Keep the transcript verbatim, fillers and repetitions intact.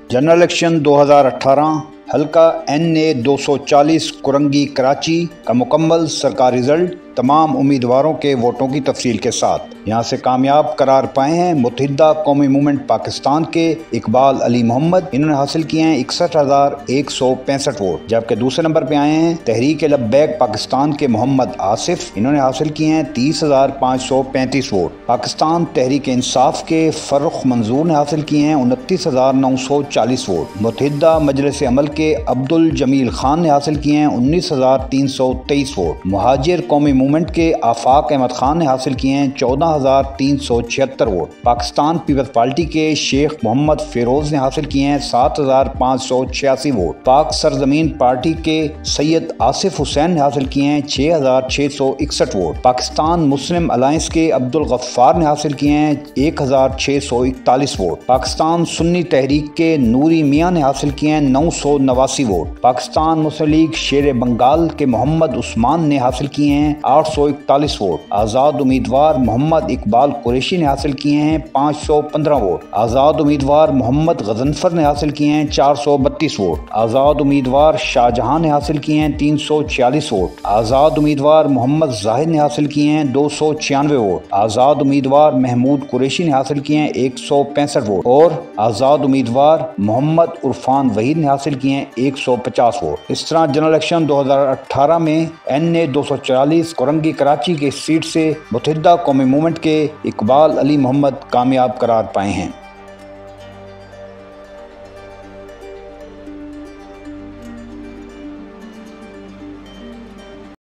General election दो हज़ार अठारह हल्का एन ए दो सौ चालीस कुरंगी कराची का मुकम्मल सरकारी रिजल्ट तमाम उम्मीदवारों के वोटों की तफसील के साथ यहाँ से कामयाब करार पाए हैं मुत्तहिदा कौमी मूवमेंट पाकिस्तान के इकबाल अली मोहम्मद। इन्होंने हासिल किए हैं इकसठ हजार एक सौ पैंसठ वोट। जबकि दूसरे नंबर पे आए हैं तहरीक लब्बैक पाकिस्तान के मोहम्मद आसिफ। इन्होंने हासिल किए हैं तीस हजार पाँच सौ पैंतीस वोट। पाकिस्तान तहरीक इंसाफ के फर्रुख मंजूर ने हासिल किए हैं उनतीस हजार नौ सौ चालीस वोट। मुत्तहिदा मजलिस अमल के अब्दुल जमील खान ने हासिल किए हैं उन्नीस हजार तीन सौ तेईस वोट। मुहाजिर कौमी मूवमेंट के आफाक अहमद खान ने हासिल किए हैं चौदह हजार तीन सौ छिहत्तर वोट। पाकिस्तान पीपल्स पार्टी के शेख मोहम्मद फिरोज ने हासिल किए हैं सात हजार पाँच सौ छियासी वोट। पाक सरजमीन पार्टी के सैयद आसिफ हुसैन ने हासिल किए हैं छह हजार छह सौ इकसठ वोट। पाकिस्तान मुस्लिम अलायंस के अब्दुल गफ्फार ने हासिल किए हैं एक हजार छह सौ इकतालीस वोट। पाकिस्तान सुन्नी तहरीक के नूरी मियाँ ने हासिल किए हैं नौ सौ नवासी वोट। पाकिस्तान मुस्लिम लीग शेर बंगाल के मोहम्मद उस्मान ने हासिल किए हैं आठ सौ इकतालीस वोट। आज़ाद उम्मीदवार मोहम्मद इकबाल कुरैशी ने हासिल किए हैं पाँच सौ पंद्रह वोट। आज़ाद उम्मीदवार मोहम्मद गजनफर ने हासिल किए हैं चार सौ बत्तीस वोट। आज़ाद उम्मीदवार शाहजहां ने हासिल किए हैं तीन सौ छियालीस वोट। आज़ाद उम्मीदवार मोहम्मद जाहिद ने हासिल किए हैं दो सौ छियानवे वोट। आज़ाद उम्मीदवार महमूद कुरैशी ने हासिल किए हैं एक सौ पैंसठ वोट और आज़ाद उम्मीदवार मोहम्मद उरफान वहीद ने हासिल किए हैं एक सौ पचास वोट। इस तरह जनरल इलेक्शन दो हज़ार अठारह में एन ए दो सौ चालीस कुरंगी कराची के सीट से मुत्तहिदा कौमी मूवमेंट के इकबाल अली मोहम्मद कामयाब करार पाए हैं।